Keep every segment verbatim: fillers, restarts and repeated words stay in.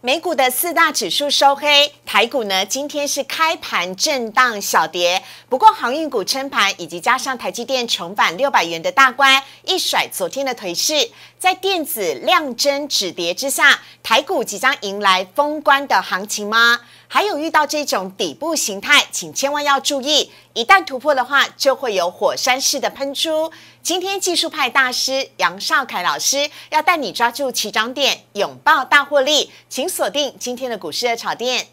美股的四大指数收黑，台股呢今天是开盘震荡小跌，不过航运股撑盘，以及加上台积电重返六百元的大关，一甩昨天的颓势。在电子量增止跌之下，台股即将迎来封关的行情吗？还有遇到这种底部形态，请千万要注意，一旦突破的话，就会有火山式的喷出。今天技术派大师杨少凯老师要带你抓住起涨点，拥抱大获利，请锁定今天的股市热炒店。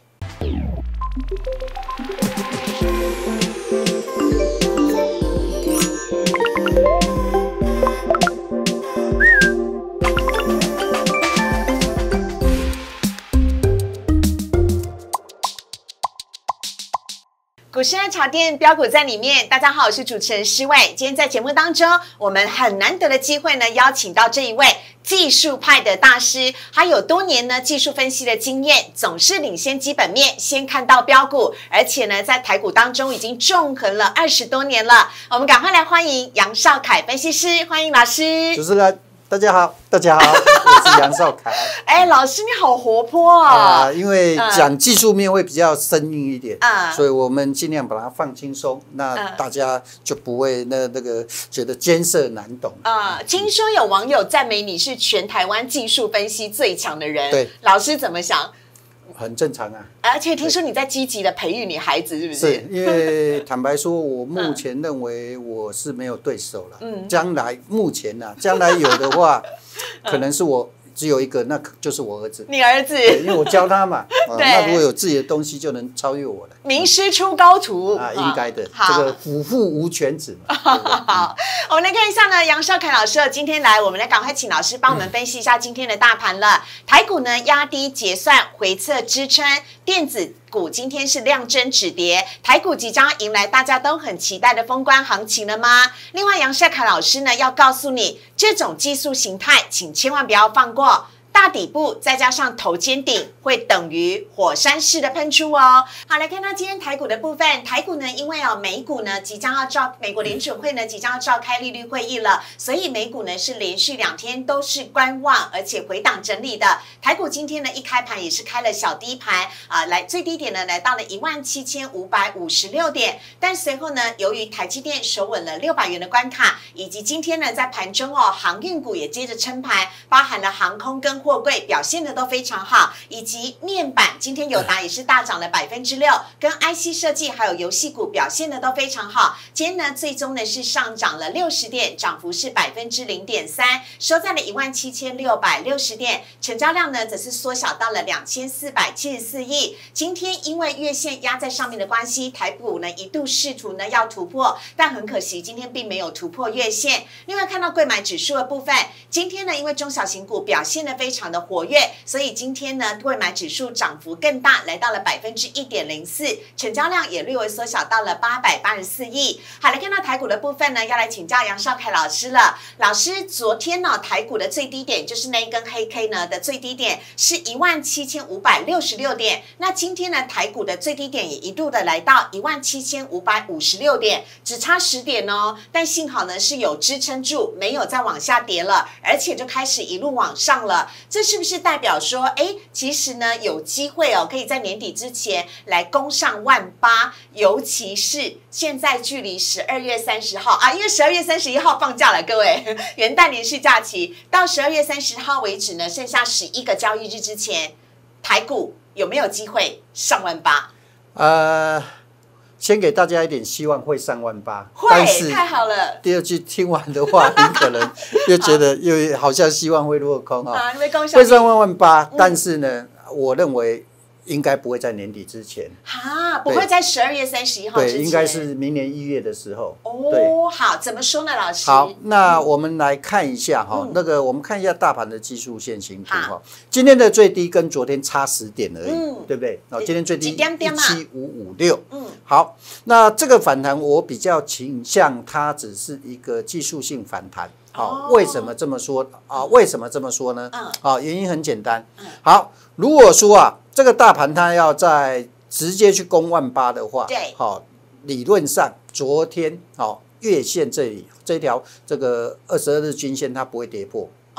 股市热炒店标股在里面，大家好，我是主持人施伟。今天在节目当中，我们很难得的机会呢，邀请到这一位技术派的大师，还有多年呢技术分析的经验，总是领先基本面，先看到标股，而且呢在台股当中已经纵横了二十多年了。我们赶快来欢迎杨少凯分析师，欢迎老师。 主持人。大家好，大家好，我是杨少凯。 哎，老师你好活泼啊、 呃！因为讲技术面会比较生硬一点， 嗯、 所以我们尽量把它放轻松，那大家就不会那那个觉得艰涩难懂。 啊、呃，听说有网友赞美你是全台湾技术分析最强的人， 对， 老师怎么想？ 很正常啊， 而且听说你在积极的培育你孩子，是不是？ 是因为坦白说，我目前认为我是没有对手了。嗯，将来目前呢、啊，将来有的话，可能是我只有一个，那就是我儿子。 你儿子？ 因为我教他嘛。啊、那如果有自己的东西，就能超越我了。 名师出高徒啊，应该的。这个虎父无犬子嘛。 好，我们来看一下呢，杨少凯老师今天来，我们来赶快请老师帮我们分析一下今天的大盘了。台股呢压低结算，回测支撑，电子股今天是量增止跌，台股即将迎来大家都很期待的封关行情了吗？另外，杨少凯老师呢要告诉你，这种技术形态，请千万不要放过。大底部再加上头肩顶，会等于火山式的喷出哦。好，来看到今天台股的部分，台股呢，因为哦美股呢即将要召美国联准会呢即将要召开利率会议了，所以美股呢是连续两天都是观望，而且回档整理的。台股今天呢一开盘也是开了小低盘啊、呃，来最低点呢来到了一万七千五百五十六点，但随后呢，由于台积电守稳了六百元的关卡，以及今天呢在盘中哦航运股也接着撑盘，包含了航空跟货柜表现的都非常好，以及面板今天友达也是大涨了百分之六，跟 I C 设计还有游戏股表现的都非常好。今天呢，最终呢是上涨了六十点，涨幅是百分之零点三，收在了一万七千六百六十点，成交量呢则是缩小到了两千四百七十四亿。今天因为月线压在上面的关系，台股呢一度试图呢要突破，但很可惜今天并没有突破月线。另外看到柜买指数的部分，今天呢因为中小型股表现的非常的活跃，所以今天呢柜买指数涨幅更大，来到了百分之一点零四，成交量也略微缩小到了八百八十四亿。好，来看到台股的部分呢，要来请教杨少凯老师了。老师，昨天呢台股的最低点就是那一根黑 K 呢的最低点是一万七千五百六十六点，那今天呢台股的最低点也一度的来到一万七千五百五十六点，只差十点哦，但幸好呢是有支撑住，没有再往下跌了，而且就开始一路往上了。这是不是代表说，哎，其实呢有机会哦，可以在年底之前来攻上万八，尤其是现在距离十二月三十号啊，因为十二月三十一号放假了，各位元旦连续假期到十二月三十号为止呢，剩下十一个交易日之前，台股有没有机会上万八？ 呃。先给大家一点希望会上万八， 会太好了。 第二句听完的话，你可能又觉得又好像希望会落空啊、哦。会上万万八、嗯，但是呢，我认为应该不会在年底之前， 哈，不会在十二月三十一号之前， 对，应该是明年一月的时候。 哦，好，怎么说呢，老师？ 好，那我们来看一下哈、嗯，那个我们看一下大盘的技术线形图哈。今天的最低跟昨天差十点而已，嗯、对不对？哦，今天最低一七五五六。嗯，好，那这个反弹我比较倾向它只是一个技术性反弹。好、哦，为什么这么说啊？为什么这么说呢？嗯，啊，原因很简单。嗯，好，如果说啊，这个大盘它要在直接去攻万八的话， 对， 好，理论上昨天好月线这里这条这个二十二日均线它不会跌破。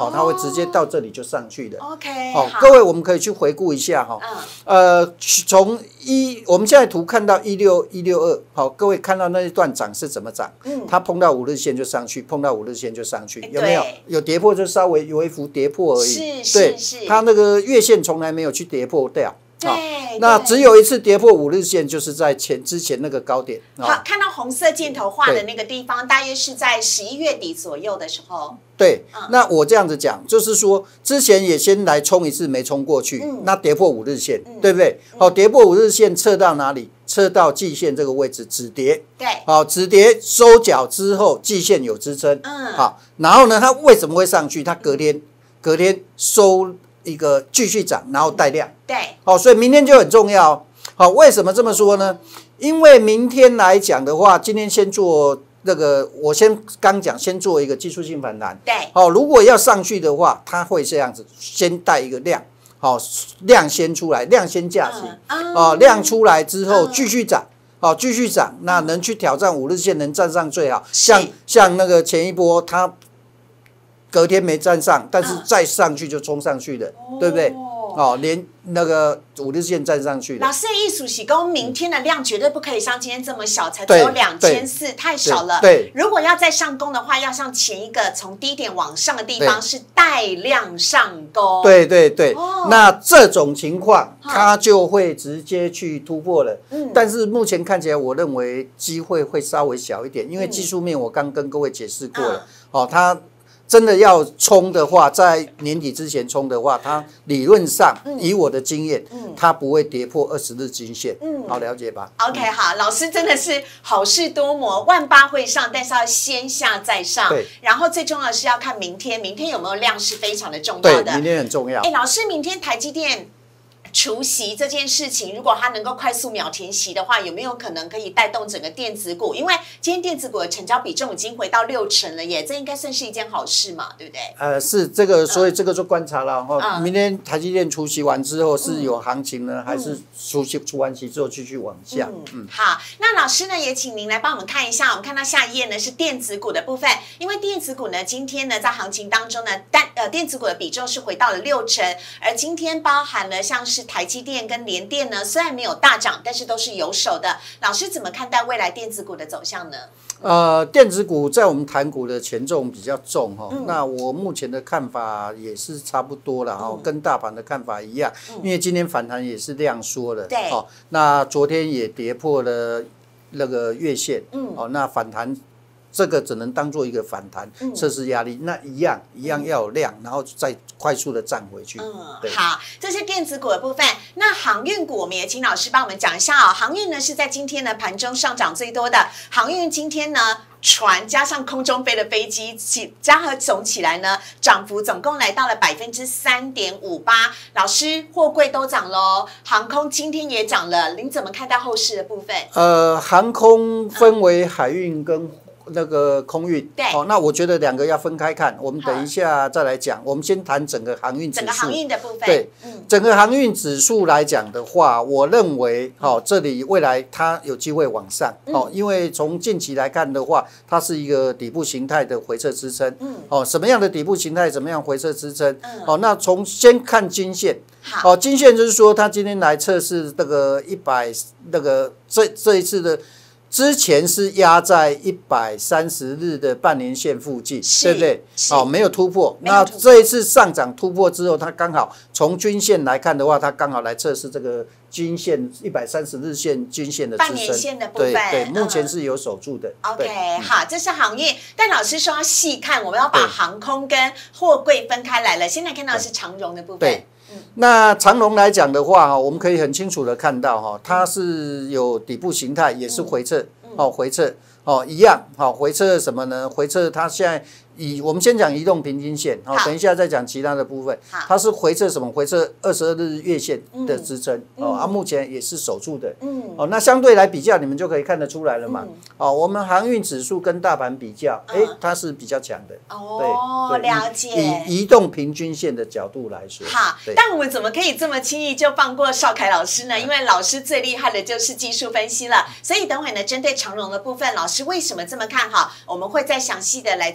好，它会直接到这里就上去的。 OK， 好，各位我们可以去回顾一下哈。嗯。呃，从一我们现在图看到一六一六二，好，各位看到那一段涨是怎么涨？嗯。它碰到五日线就上去，碰到五日线就上去，有没有？有跌破就稍微有一幅跌破而已。 是是是。 它那个月线从来没有去跌破掉。 对， 那只有一次跌破五日线，就是在前之前那个高点。 好，看到红色箭头画的那个地方，大约是在十一月底左右的时候。 对，嗯、那我这样子讲，就是说之前也先来冲一次，没冲过去，嗯、那跌破五日线，嗯、对不对？好、嗯，跌破五日线，测到哪里？测到季线这个位置止跌。 对， 好，止跌收脚之后，季线有支撑。嗯，好，然后呢，它为什么会上去？它隔天隔天收。一个继续涨，然后带量， 对， 好，所以明天就很重要。好，为什么这么说呢？因为明天来讲的话，今天先做那个，我先刚讲，先做一个技术性反弹， 对， 好，如果要上去的话，它会这样子，先带一个量，好，量先出来，量先价值，啊，量出来之后继续涨。好，继续涨，那能去挑战五日线，能站上最好。像像那个前一波，它隔天没站上，但是再上去就冲上去了，嗯、对不对？哦，连那个五日线站上去了。 老师的意思是说，明天的量绝对不可以像今天这么小，才只有两千四，太少了。 对， 如果要再上攻的话，要像前一个从低点往上的地方是带量上攻。 对对对，哦、那这种情况它就会直接去突破了。嗯，但是目前看起来，我认为机会会稍微小一点，因为技术面我刚跟各位解释过了。嗯、哦，它。真的要冲的话，在年底之前冲的话，它理论上、嗯、以我的经验，嗯、它不会跌破二十日均线。嗯，好了解吧 ？OK， 好，老师真的是好事多磨，万八会上，但是要先下再上。 对。 然后最重要的是要看明天，明天有没有量是非常的重要的。 对，明天很重要。 哎，老师，明天台积电除息这件事情，如果它能够快速秒填息的话，有没有可能可以带动整个电子股？因为今天电子股的成交比重已经回到六成了耶，这应该算是一件好事嘛，对不对？ 呃，是这个，所以这个就观察了哈。嗯、明天台积电除息完之后是有行情呢，嗯、还是除息除完息之后继续往下？嗯， 嗯好，那老师呢也请您来帮我们看一下，我们看到下一页呢是电子股的部分，因为电子股呢今天呢在行情当中呢，但呃电子股的比重是回到了六成，而今天包含了像是台积电跟联电呢，虽然没有大涨，但是都是有手的。老师怎么看待未来电子股的走向呢？ 呃，电子股在我们台股的权重比较重哈，嗯、那我目前的看法也是差不多了哈，嗯、跟大盘的看法一样，嗯、因为今天反弹也是量缩了， 对， 哦，那昨天也跌破了那个月线，嗯，哦，那反弹。这个只能当做一个反弹，测试压力，那一样一样要有量，然后再快速的站回去。 嗯，好，这是电子股的部分。那航运股，我们也请老师帮我们讲一下哦。航运呢是在今天呢盘中上涨最多的，航运今天呢。船加上空中飞的飞机起加和总起来呢，涨幅总共来到了百分之三点五八。老师，货柜都涨喽，航空今天也涨了，您怎么看待后市的部分？ 呃，航空分为海运跟那个空运， 对， 哦，那我觉得两个要分开看，我们等一下再来讲。我们先谈整个航运指数， 整个航运的部分。 对，嗯、整个航运指数来讲的话，我认为，哦，这里未来它有机会往上，哦，嗯、因为从近期来看的话，它是一个底部形态的回撤支撑，嗯，哦，什么样的底部形态，怎么样回撤支撑？嗯、哦，那从先看均线。好，哦，均线就是说，它今天来测试这个一百，那个这这一次的。之前是压在一百三十日的半年线附近，对不对？哦，没有突破。那这一次上涨突破之后，它刚好从均线来看的话，它刚好来测试这个均线一百三十日线均线的支撑。 半年线的部分， 对对，目前是有守住的。 嗯、OK， 好，这是航运。但老师说要细看，我们要把航空跟货柜分开来了。现在看到的是长荣的部分。 对。那长荣来讲的话，我们可以很清楚的看到哈，它是有底部形态，也是回撤，哦，回撤，哦，一样，好，回撤什么呢？回撤它现在以我们先讲移动平均线，好，等一下再讲其他的部分。它是回撤什么？回撤二十二日月线的支撑，哦，啊，目前也是守住的，嗯，哦，那相对来比较，你们就可以看得出来了嘛，哦，我们航运指数跟大盘比较，哎，它是比较强的， 哦，了解。 以移动平均线的角度来说， 好，但我们怎么可以这么轻易就放过邵凯老师呢？因为老师最厉害的就是技术分析了，所以等会呢，针对长荣的部分，老师为什么这么看好？我们会再详细的来做细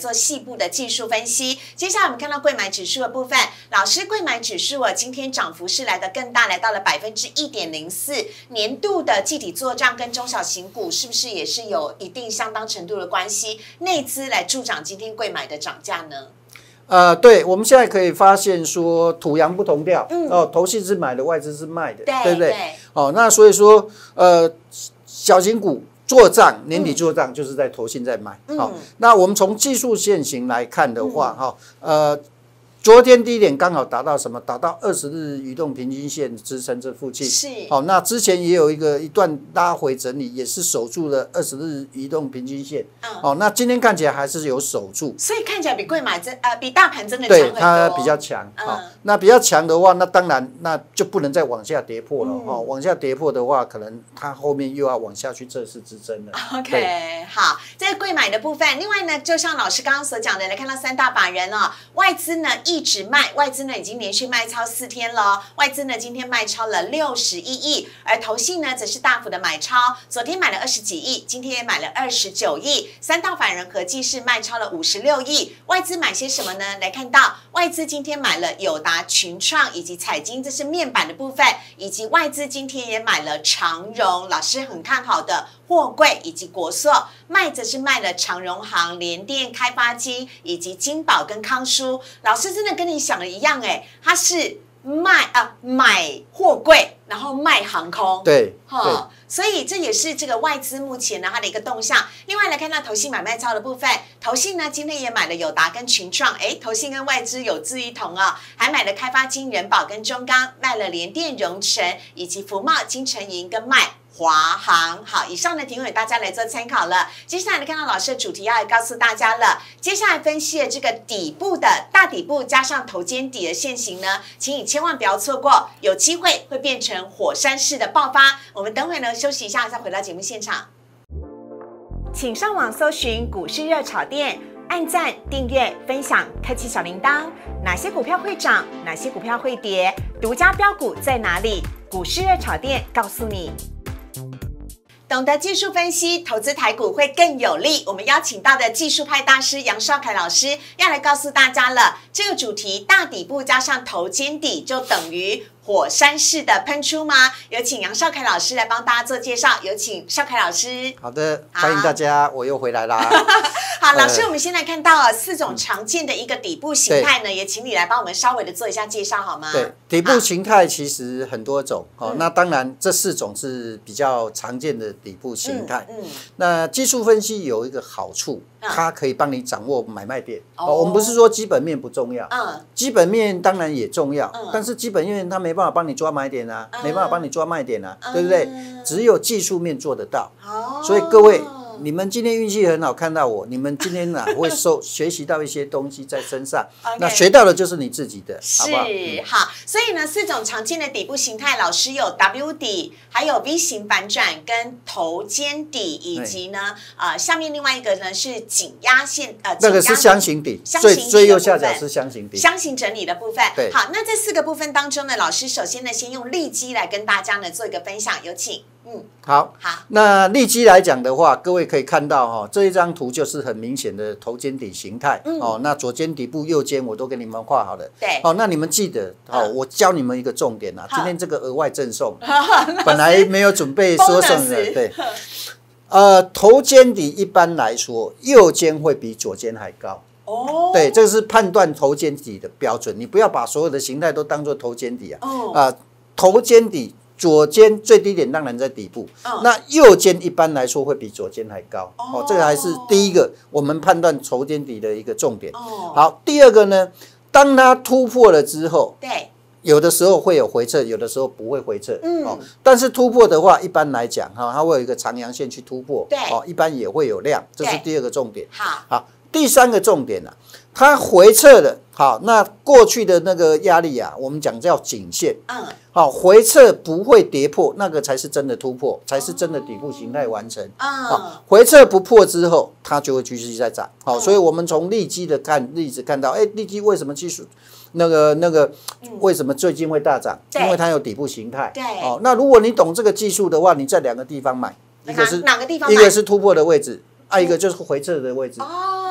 步的技术分析。接下来我们看到贵买指数的部分，老师贵买指数啊，今天涨幅是来得更大，来到了百分之一点零四。年度的季体作账跟中小型股是不是也是有一定相当程度的关系？内资来助长今天贵买的涨价呢？ 呃，对，我们现在可以发现说土洋不同调，嗯、哦，投信是买的，外资是卖的， 对, 对不对？ 对哦，那所以说，呃，小型股做账，年底做账就是在投信在买。好、嗯哦，那我们从技术线型来看的话，哈、嗯，呃。昨天低点刚好达到什么？达到二十日移动平均线支撑这附近。 是。 好、哦，那之前也有一个一段拉回整理，也是守住了二十日移动平均线。嗯。哦，那今天看起来还是有守住。 所以看起来比贵买真呃比大盘真的强对很多。 它比较强。嗯、哦。那比较强的话，那当然那就不能再往下跌破了。嗯、哦，往下跌破的话，可能它后面又要往下去测试支撑了。 OK， 好，这个贵买的部分，另外呢，就像老师刚刚所讲的，来看到三大法人哦，外资呢一直卖，外资呢已经连续卖超四天了，外资呢今天卖超了六十一亿，而投信呢则是大幅的买超，昨天买了二十几亿，今天也买了二十九亿，三大法人合计是卖超了五十六亿。外资买些什么呢？来看到外资今天买了友达、群创以及彩晶，这是面板的部分，以及外资今天也买了长荣，老师很看好的货柜以及国塑，卖则是卖了长荣行、联电、开发金以及金宝跟康舒。老师真的跟你想的一样哎，他是卖啊买货柜，然后卖航空。 对， 哈，所以这也是这个外资目前呢它的一个动向。另外来看到投信买卖超的部分，投信呢今天也买了友达跟群创，哎，投信跟外资有志一同啊、哦，还买了开发金、人保跟中钢，卖了联电、荣成以及福茂、金城银跟卖华航。好，以上呢提供给大家来做参考了。接下来呢看到老师的主题要来告诉大家了，接下来分析的这个底部的大底部加上头肩底的线型呢，请你千万不要错过，有机会会变成火山式的爆发。我们等会呢休息一下，再回到节目现场。请上网搜寻股市热炒店，按赞、订阅、分享，开启小铃铛。哪些股票会涨？哪些股票会跌？独家标股在哪里？股市热炒店告诉你。懂得技术分析，投资台股会更有利。我们邀请到的技术派大师杨少凯老师要来告诉大家了，这个主题大底部加上头肩底就等于火山式的喷出吗？有请杨少凯老师来帮大家做介绍。有请少凯老师。 好的，欢迎大家，我又回来啦。 好，老师，我们先来看到四种常见的一个底部形态呢，也请你来帮我们稍微的做一下介绍好吗？ 对，底部形态其实很多种哦。那当然，这四种是比较常见的底部形态。嗯，那技术分析有一个好处，它可以帮你掌握买卖点。哦，我们不是说基本面不重要，嗯，基本面当然也重要，但是基本面它没办法帮你抓买点啊，没办法帮你抓卖点啊，对不对？只有技术面做得到。所以各位，你们今天运气很好，看到我，你们今天啊会受学习到一些东西在身上， okay, 那学到的就是你自己的，好不好？ 是，好，所以呢，四种常见的底部形态，老师有 W 底，还有 V 型反转跟头肩底，以及呢，呃，下面另外一个呢是颈压线，呃， 那个是箱型底，最最右下角是箱型底， 箱型整理的部分。 对， 好，那这四个部分当中呢，老师首先呢，先用利基来跟大家呢做一个分享，有请。嗯， 好，好。那利基来讲的话，各位可以看到哈、哦，这一张图就是很明显的头肩底形态。嗯、哦，那左肩底部、右肩我都给你们画好了。 对。 哦，那你们记得，哦，嗯、我教你们一个重点啊，今天这个额外赠送，本来没有准备说送的，对。呃，头肩底一般来说，右肩会比左肩还高。哦。对，这个是判断头肩底的标准，你不要把所有的形态都当做头肩底啊。哦。啊、呃，头肩底。左肩最低点当然在底部，哦、那右肩一般来说会比左肩还高。哦，哦这个还是第一个我们判断头肩底的一个重点。哦，好，第二个呢，当它突破了之后， 对， 有的时候会有回撤，有的时候不会回撤。嗯，哦，但是突破的话，一般来讲哈，它会有一个长阳线去突破。 对， 哦，一般也会有量，这是第二个重点。 好， 好，第三个重点呢、啊。它回撤了，好，那过去的那个压力啊，我们讲叫颈线，嗯，好，回撤不会跌破，那个才是真的突破，才是真的底部形态完成，嗯，好，回撤不破之后，它就会继续再涨，好，所以我们从利基的看例子看到，哎，利基为什么技术那个那个为什么最近会大涨？因为它有底部形态， 对， 哦，那如果你懂这个技术的话，你在两个地方买，一个是哪个地方买？ 一个是突破的位置。啊，一个就是回撤的位置，哦、对，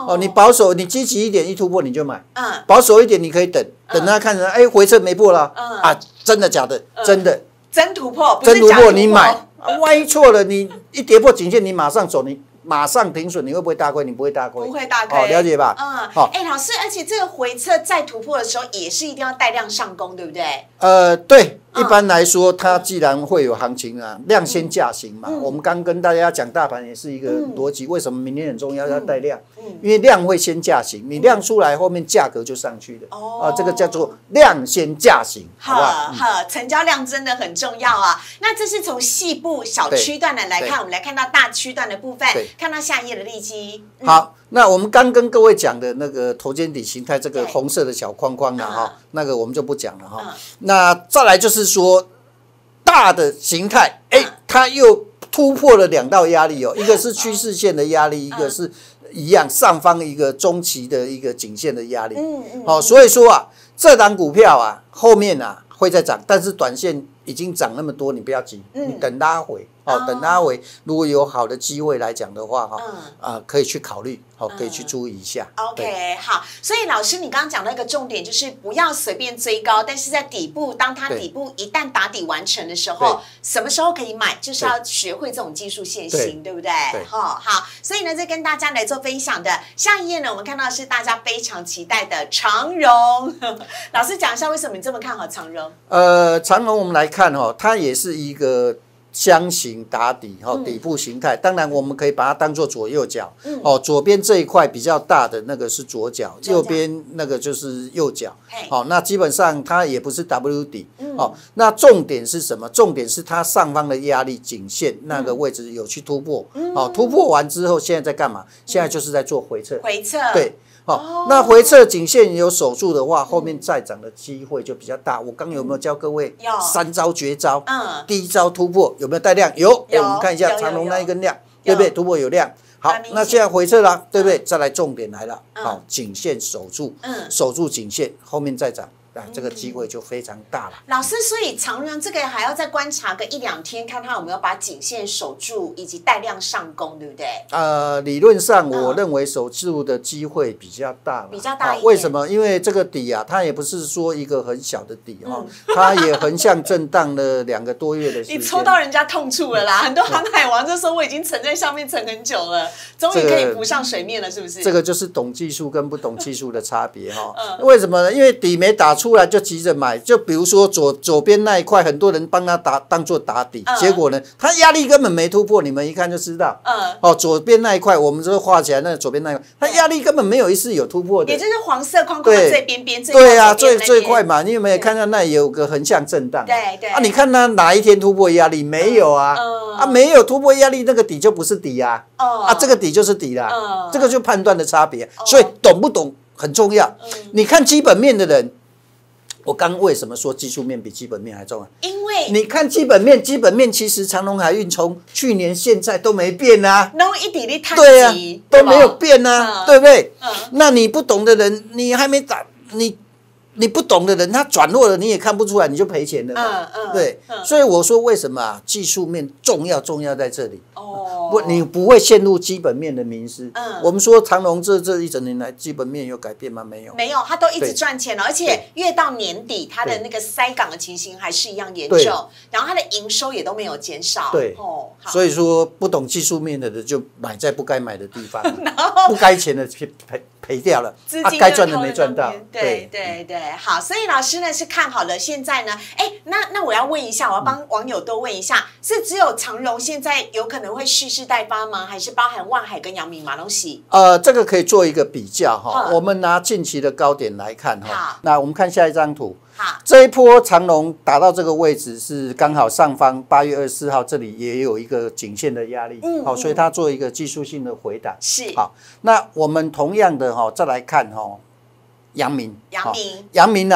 哦，你保守，你积极一点，一突破你就买。 嗯， 保守一点，你可以等，等它看着，哎，回撤没破了，啊，真的假的？真的， 真突破， 真突破你买，万一错了，你一跌破颈线，你马上走，你马上停损，你会不会大亏？你不会大亏， 不会大亏， 哦，了解吧？ 嗯，好，哎，老师，而且这个回撤再突破的时候，也是一定要带量上攻，对不对？ 呃，对。一般来说，它既然会有行情啊，量先价行嘛。我们刚跟大家讲大盘也是一个逻辑，为什么明天很重要要带量？因为量会先价行，你量出来后面价格就上去了。哦，这个叫做量先价行，好不好？ 好，成交量真的很重要啊。那这是从细部小区段的来看，我们来看到大区段的部分，看到下一页的利基。 好。那我们刚跟各位讲的那个头肩底形态，这个红色的小框框的哈，那个我们就不讲了哈。那再来就是说大的形态，哎，它又突破了两道压力哦，一个是趋势线的压力，一个是一样上方一个中期的一个颈线的压力。嗯嗯。好，所以说啊，这档股票啊，后面啊会再涨，但是短线已经涨那么多，你不要急，你等拉回。哦，等拉回，如果有好的机会来讲的话，哈，啊，可以去考虑，好，可以去注意一下。 OK， 好，所以老师，你刚刚讲到一个重点，就是不要随便追高，但是在底部，当它底部一旦打底完成的时候，什么时候可以买，就是要学会这种技术线型，对不对？好，好，所以呢，再跟大家来做分享的下一页呢，我们看到的是大家非常期待的长荣。老师讲一下，为什么你这么看好长荣？ 呃，长荣我们来看哈，它也是一个。箱型打底哈，底部形态，当然我们可以把它当做左右脚，哦，左边这一块比较大的那个是左脚，右边那个就是右脚，好，那基本上它也不是 W 底，哦，那重点是什么？重点是它上方的压力颈线那个位置有去突破，哦，突破完之后现在在干嘛？现在就是在做回撤， 回撤， 对。哦，那回撤颈线有守住的话，后面再涨的机会就比较大。我刚有没有教各位三招绝招？嗯，第一招突破有没有带量？有，我们看一下长荣那一根量，对不对？突破有量。好，那现在回撤了，对不对？再来重点来了，好，颈线守住，守住颈线，后面再涨。啊，这个机会就非常大了。 老师，所以长荣这个还要再观察个一两天，看它有没有把颈线守住，以及带量上攻，对不对？呃， 理论上我认为守住的机会比较大， 比较大一点。 为什么？因为这个底啊，它也不是说一个很小的底哈，它也横向震荡了两个多月的时间。 你抽到人家痛处了啦！很多航海王就说我已经沉在上面沉很久了，终于可以浮上水面了，是不是？ 这个就是懂技术跟不懂技术的差别哈。为什么呢？因为底没打出。出来就急着买，就比如说左左边那一块，很多人帮他打当做打底，嗯、结果呢，他压力根本没突破，你们一看就知道。嗯，哦，左边那一块，我们就画起来，那左边那一块，它压力根本没有一次有突破的， 也就是黄色框框的最边边， 对啊，最最快嘛，你有没有看到那有个横向震荡？ 对对。 啊，你看它哪一天突破压力没有啊？嗯、啊，没有突破压力，那个底就不是底啊。哦、啊，这个底就是底啦。嗯、这个就判断的差别，所以懂不懂很重要。嗯、你看基本面的人。我刚为什么说技术面比基本面还重要？ 因为你看基本面，基本面其实长荣海运从去年现在都没变啊， 都一点点探对啊，都没有变啊，对不对？那你不懂的人，你还没打你。你不懂的人，他转弱了，你也看不出来，你就赔钱了嘛。嗯嗯，对，嗯、所以我说为什么啊？技术面重要，重要在这里。哦，不，你不会陷入基本面的迷失。嗯，我们说长荣这这一整年来基本面有改变吗？没有， 没有，它都一直赚钱了，而且越到年底，它的那个塞港的情形还是一样严重，然后它的营收也都没有减少。 对，哦，所以说不懂技术面的人就买在不该买的地方，不该钱的赔赔。赔掉了，啊，该赚的没赚到。 对对对，好，所以老师呢是看好了。现在呢，哎，那那我要问一下，我要帮网友多问一下，是只有长荣现在有可能会蓄势待发吗？还是包含万海跟阳明、马东锡？ 呃，这个可以做一个比较哈。我们拿近期的高点来看哈。那我们看下一张图。好，这一波长荣打到这个位置是刚好上方八月二十四号这里也有一个颈线的压力，嗯，好，所以它做一个技术性的回档。是，好，那我们同样的哈，再来看哈，阳明， 阳明， 阳明啊，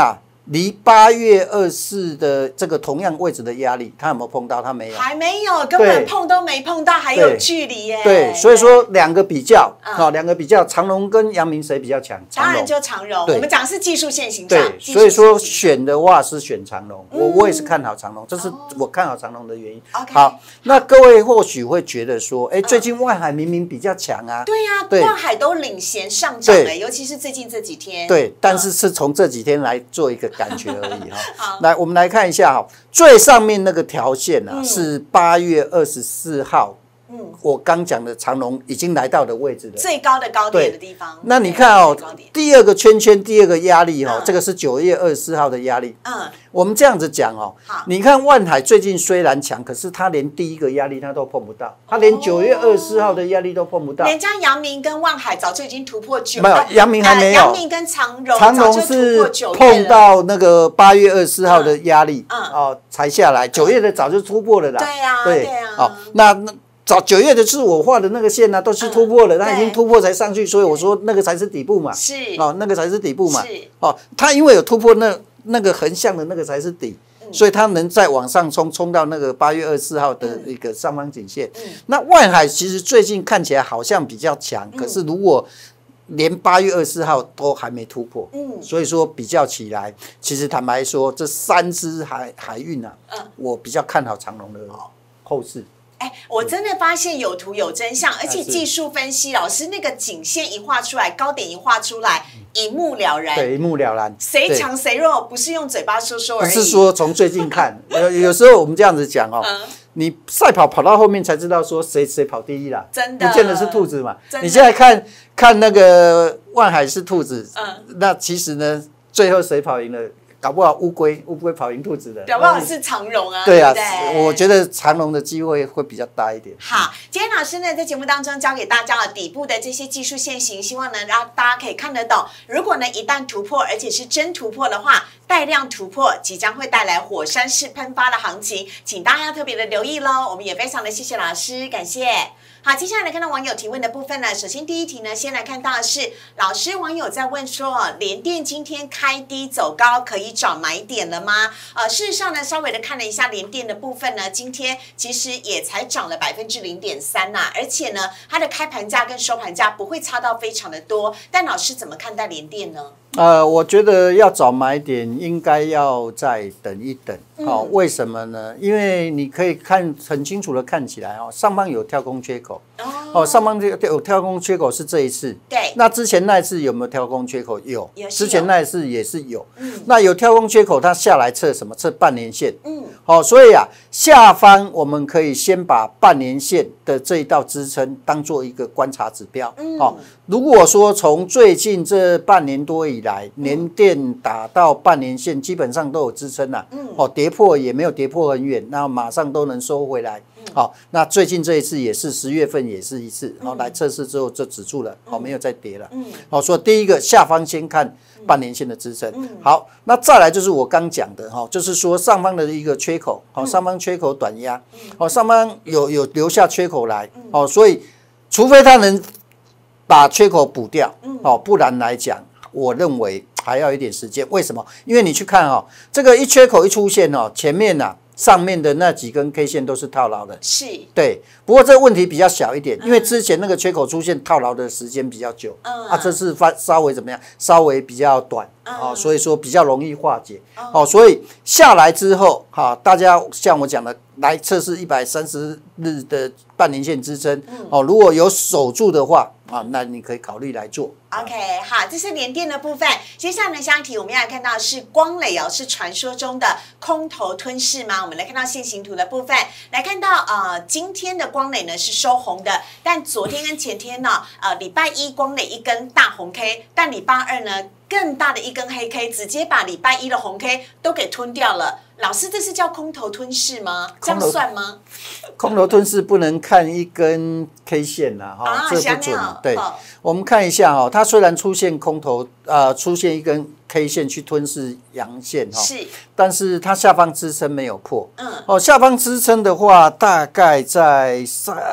离八月二十四的这个同样位置的压力，它有没有碰到？它没有， 还没有，根本碰都没碰到，还有距离耶。 对，所以说两个比较，啊，两个比较，长荣跟阳明谁比较强？ 当然就长荣。我们讲的是技术线型上， 对，所以说选的话是选长荣，我我也是看好长荣，这是我看好长荣的原因。好，那各位或许会觉得说，哎，最近万海明明比较强啊。 对呀，万海都领衔上涨了，尤其是最近这几天。 对，但是是从这几天来做一个感觉而已哈。来，我们来看一下哈，最上面那个条线啊，是八月二十四号。嗯，我刚讲的长荣已经来到的位置了， 最高的高点的地方。 那你看哦，第二个圈圈，第二个压力哈，这个是九月二十四号的压力。嗯，我们这样子讲哦，你看万海最近虽然强，可是它连第一个压力它都碰不到，它连九月二十四号的压力都碰不到。 人家阳明跟万海早就已经突破九， 没有，阳明还没有。 阳明跟长荣， 长荣是碰到那个八月二十四号的压力，哦，才下来。九月的早就突破了啦。 对呀，对呀。 哦，那那。早九月的是我画的那个线呢、啊，都是突破了，它、嗯、已经突破才上去，所以我说那个才是底部嘛。 是哦，那个才是底部嘛。是哦，它因为有突破那那个横向的那个才是底，嗯、所以它能再往上冲，冲到那个八月二十四号的一个上方颈线。嗯、那万海其实最近看起来好像比较强，嗯、可是如果连八月二十四号都还没突破，嗯，所以说比较起来，其实坦白说，这三只海海运啊，嗯，我比较看好长荣的后市。 哎，我真的发现有图有真相，而且技术分析老师那个颈线一画出来，高点一画出来，一目了然。 对，一目了然。 谁强谁弱，不是用嘴巴说说而已。 不是说从最近看，有有时候我们这样子讲哦，嗯、你赛跑跑到后面才知道说谁谁跑第一啦，真的，不见得是兔子嘛。你现在看看那个万海是兔子，嗯，那其实呢，最后谁跑赢了？搞不好乌龟乌龟跑赢兔子的， 搞不好是长荣啊。 对啊，我觉得长荣的机会会比较大一点。 好，今天老师呢在节目当中教给大家了底部的这些技术线型，希望能让大家可以看得懂。如果呢一旦突破，而且是真突破的话，带量突破即将会带来火山式喷发的行情，请大家要特别的留意喽。我们也非常的谢谢老师，感谢。好，接下来来看到网友提问的部分呢。首先第一题呢，先来看到的是老师网友在问说，联电今天开低走高，可以找买点了吗？呃，事实上呢，稍微的看了一下联电的部分呢，今天其实也才涨了百分之零点三呐，而且呢，它的开盘价跟收盘价不会差到非常的多。但老师怎么看待联电呢？ 呃，我觉得要找买点，应该要再等一等。好、嗯哦，为什么呢？因为你可以看很清楚的看起来哦，上方有跳空缺口。哦, 哦，上方有跳空缺口是这一次。对。那之前那一次有没有跳空缺口？有。有之前那一次也是有。嗯。那有跳空缺口，它下来测什么？测半年线。嗯。好、哦，所以啊，下方我们可以先把半年线的这一道支撑当做一个观察指标。嗯。好、哦，如果说从最近这半年多以来，联电打到半年线，基本上都有支撑啦。嗯。哦，跌破也没有跌破很远，那马上都能收回来。好、哦，那最近这一次也是十月份也是一次，然后、哦、来测试之后就止住了，好、哦，没有再跌了。嗯。好、哦，所以第一个下方先看半年线的支撑。嗯。好，那再来就是我刚讲的哈、哦，就是说上方的一个缺口，好、哦，上方缺口短压，哦，上方有有留下缺口来，哦，所以除非它能把缺口补掉，哦，不然来讲，我认为还要一点时间。为什么？因为你去看哦，这个一缺口一出现哦，前面呐、啊。上面的那几根 K 线都是套牢的，是对。不过这个问题比较小一点，因为之前那个缺口出现套牢的时间比较久，嗯、啊，这次发稍微怎么样？稍微比较短，嗯、哦，所以说比较容易化解，嗯、哦，所以下来之后，哈、哦，大家像我讲的，来测试一百三十日的半年线支撑，嗯、哦，如果有守住的话，啊，那你可以考虑来做。 OK， 好，这是联电的部分。接下来呢，下一题我们要来看到的是光磊哦，是传说中的空头吞噬吗？我们来看到线形图的部分，来看到呃，今天的光磊呢是收红的，但昨天跟前天呢，呃，礼拜一光磊一根大红 K， 但礼拜二呢更大的一根黑 K， 直接把礼拜一的红 K 都给吞掉了。老师，这是叫空头吞噬吗？这样算吗？ 空头吞噬不能看一根 K 线啦，哈、啊，这不准。对，哦、我们看一下哈、哦，它虽然出现空头，呃，出现一根 K 线去吞噬阳线哈，是，但是它下方支撑没有破。嗯，哦，下方支撑的话，大概在三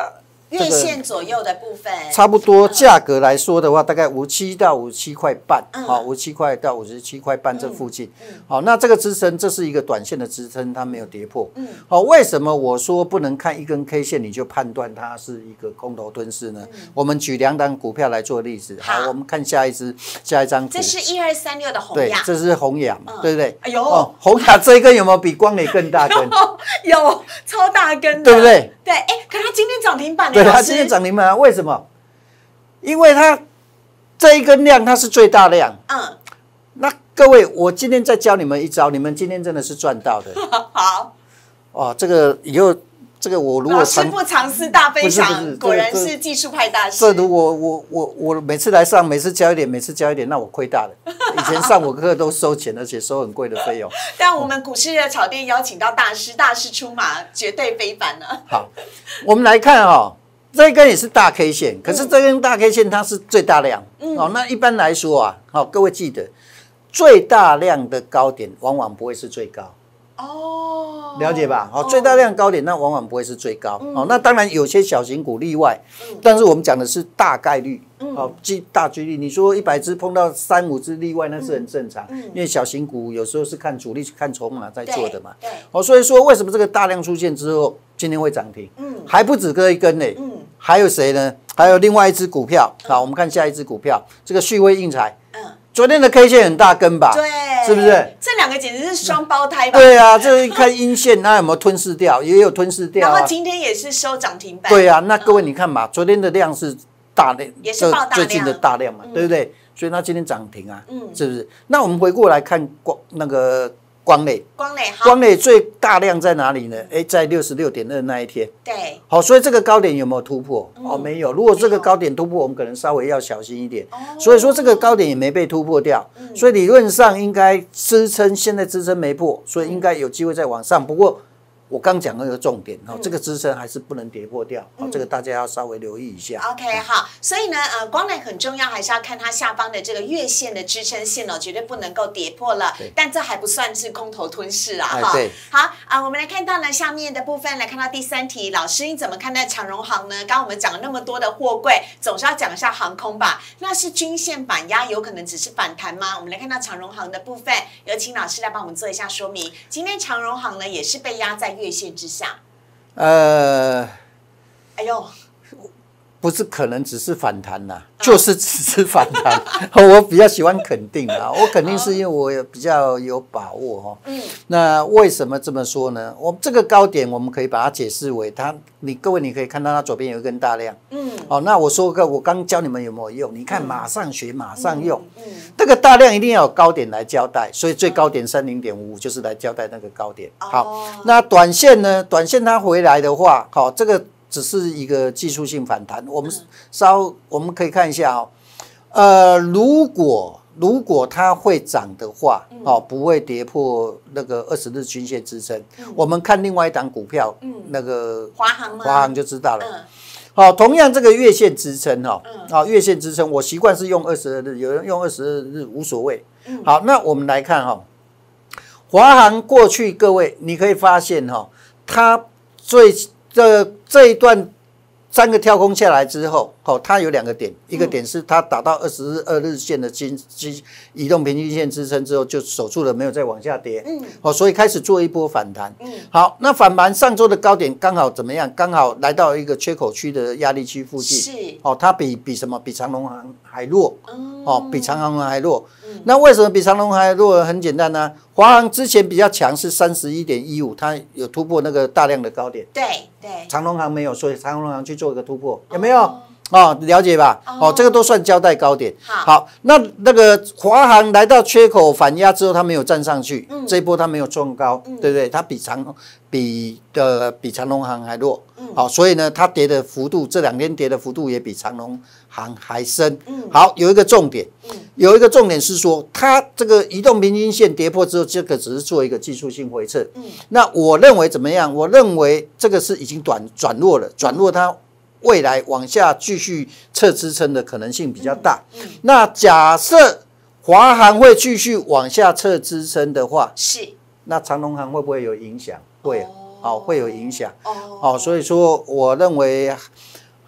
月线左右的部分， 差不多价格来说的话，大概五七到五七块半，好，五七块到五十七块半这附近，好，那这个支撑，这是一个短线的支撑，它没有跌破，好，为什么我说不能看一根 K 线你就判断它是一个空头吞噬呢？我们举两档股票来做例子，好，我们看下一支，下一张股， 这是一二三六的宏对， 亚， 这是宏亚嘛，对不对？ 哎呦， 哦，宏亚这一根有没有比光磊更大根？ 有，超大根的， 对不对？ 对，哎，可它今天涨停板， 对，它今天涨停板，为什么？因为它这一根量它是最大量。嗯，那各位，我今天再教你们一招，你们今天真的是赚到的。 好， 哦，这个以后这个我如果老师不尝试大分享，果然是技术派大师。 这如果我我我每次来上，每次教一点，每次教一点，那我亏大了。以前上我课都收钱，而且收很贵的费用。 但我们股市热炒店邀请到大师，大师出马，绝对非凡呢。 好，我们来看哦。这一根也是大 K 线，可是这根大 K 线它是最大量，嗯、哦。那一般来说啊，好、哦，各位记得，最大量的高点往往不会是最高。哦，了解吧？好、哦，最大量高点那往往不会是最高。嗯、哦，那当然有些小型股例外，嗯、但是我们讲的是大概率。好，几大几率，你说一百只碰到三五只例外，那是很正常，嗯嗯、因为小型股有时候是看主力、看筹码在做的嘛。对，哦，所以说为什么这个大量出现之后，今天会涨停？嗯，还不止这一根呢。嗯，还有谁呢？还有另外一只股票。好，我们看下一只股票，这个旭辉印材。嗯，昨天的 K 线很大根吧？对，是不是？ 这两个简直是双胞胎吧？ 对啊，这一看阴线，它有没有吞噬掉？也有吞噬掉、啊。 然后今天也是收涨停板。 对啊，那各位你看嘛，昨天的量是。大量也是爆大量， 最近的大量嘛，嗯、对不对？所以它今天涨停啊，嗯、是不是？那我们回过来看光那个光磊， 光磊， 光磊最大量在哪里呢？哎，在六十六点二那一天。 对， 好，所以这个高点有没有突破？嗯、哦，没有。如果这个高点突破，我们可能稍微要小心一点。哦、所以说这个高点也没被突破掉，嗯、所以理论上应该支撑，现在支撑没破，所以应该有机会再往上。不过。我刚讲那个重点，哦，这个支撑还是不能跌破掉，哦，这个大家要稍微留意一下。 OK， 好，所以呢，呃，光磊很重要，还是要看它下方的这个月线的支撑线哦，绝对不能够跌破了。但这还不算是空头吞噬啊，哈。好啊，我们来看到呢下面的部分，来看到第三题，老师你怎么看待长荣航呢？刚刚我们讲了那么多的货柜，总是要讲一下航空吧？那是均线反压，有可能只是反弹吗？我们来看到长荣航的部分，有请老师来帮我们做一下说明。今天长荣航呢也是被压在月线之下， 呃， 哎呦， 不是可能只是反弹啦，啊、就是只是反弹。我比较喜欢肯定啊，我肯定是因为我有比较有把握哈。嗯，那为什么这么说呢？我们这个高点我们可以把它解释为它，你各位你可以看到它左边有一根大量。嗯，哦，那我说个，我刚教你们有没有用？你看，马上学，马上用。嗯，嗯这个大量一定要有高点来交代，所以最高点三零点五五就是来交代那个高点。好，哦、那短线呢？短线它回来的话，好，这个。只是一个技术性反弹，我们稍我们可以看一下哦，呃，如果如果它会涨的话，嗯、哦，不会跌破那个二十日均线支撑。嗯、我们看另外一档股票，嗯、那个华航吗？ 华航就知道了。嗯、好，同样这个月线支撑哈，嗯、哦，月线支撑，我习惯是用二十二日，有人用二十二日无所谓。嗯、好，那我们来看哈，华航过去各位你可以发现哈，它最这这一段三个跳空下来之后，哦，它有两个点，一个点是它打到二十二日线的均均移动平均线支撑之后，就守住了，没有再往下跌，嗯，哦，所以开始做一波反弹，嗯，好，那反弹上周的高点刚好怎么样？刚好来到一个缺口区的压力区附近，是，哦，它比比什么？比长荣航还弱，嗯、哦，比长荣航还弱。嗯、那为什么比长荣还弱？很简单呢、啊，华航之前比较强是三十一点一五，它有突破那个大量的高点， 对对， 长荣航没有，所以长荣航去做一个突破，有没有？哦哦，了解吧？哦，这个都算交代高点。好，好，那那个华航来到缺口反压之后，它没有站上去，嗯、这一波它没有创高，嗯、对不对？它比长比的比长荣航还弱，嗯、好，所以呢，它跌的幅度这两天跌的幅度也比长荣航还深。嗯、好，有一个重点，嗯、有一个重点是说，它这个移动平均线跌破之后，这个只是做一个技术性回撤。嗯、那我认为怎么样？我认为这个是已经转转弱了，转弱它。未来往下继续测支撑的可能性比较大。嗯嗯、那假设华航会继续往下测支撑的话，是那长荣航会不会有影响？会，哦，哦会有影响。哦，哦，所以说我认为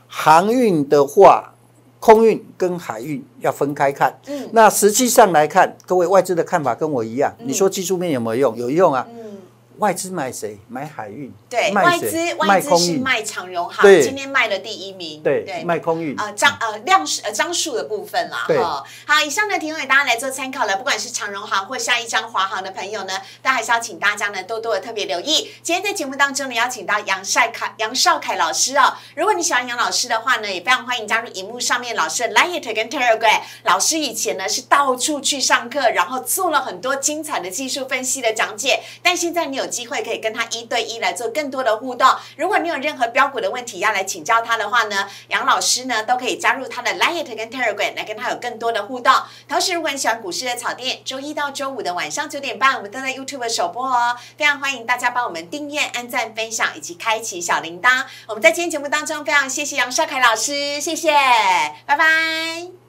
航运的话，空运跟海运要分开看。嗯，那实际上来看，各位外资的看法跟我一样。嗯、你说技术面有没有用？有用啊。嗯，外资买谁？买海运。 对，外资外资是卖长荣航，今天卖了第一名。 对，对卖空运。 呃，张呃量呃张数的部分啦。哈，好，以上呢提供给大家来做参考了。不管是长荣航或下一张华航的朋友呢，但还是要请大家呢多多的特别留意。今天在节目当中呢，邀请到杨少凯杨少凯老师哦。如果你喜欢杨老师的话呢，也非常欢迎加入荧幕上面老师的 Line 跟 Telegram。老师以前呢是到处去上课，然后做了很多精彩的技术分析的讲解，但现在你有机会可以跟他一对一来做更多的互动。如果你有任何标股的问题要来请教他的话呢，杨老师呢都可以加入他的 Line 跟 Telegram 来跟他有更多的互动。同时，如果你喜欢股市的草甸，周一到周五的晚上九点半，我们都在 YouTube 首播哦，非常欢迎大家帮我们订阅、按赞、分享以及开启小铃铛。我们在今天节目当中非常谢谢杨少凯老师，谢谢，拜拜。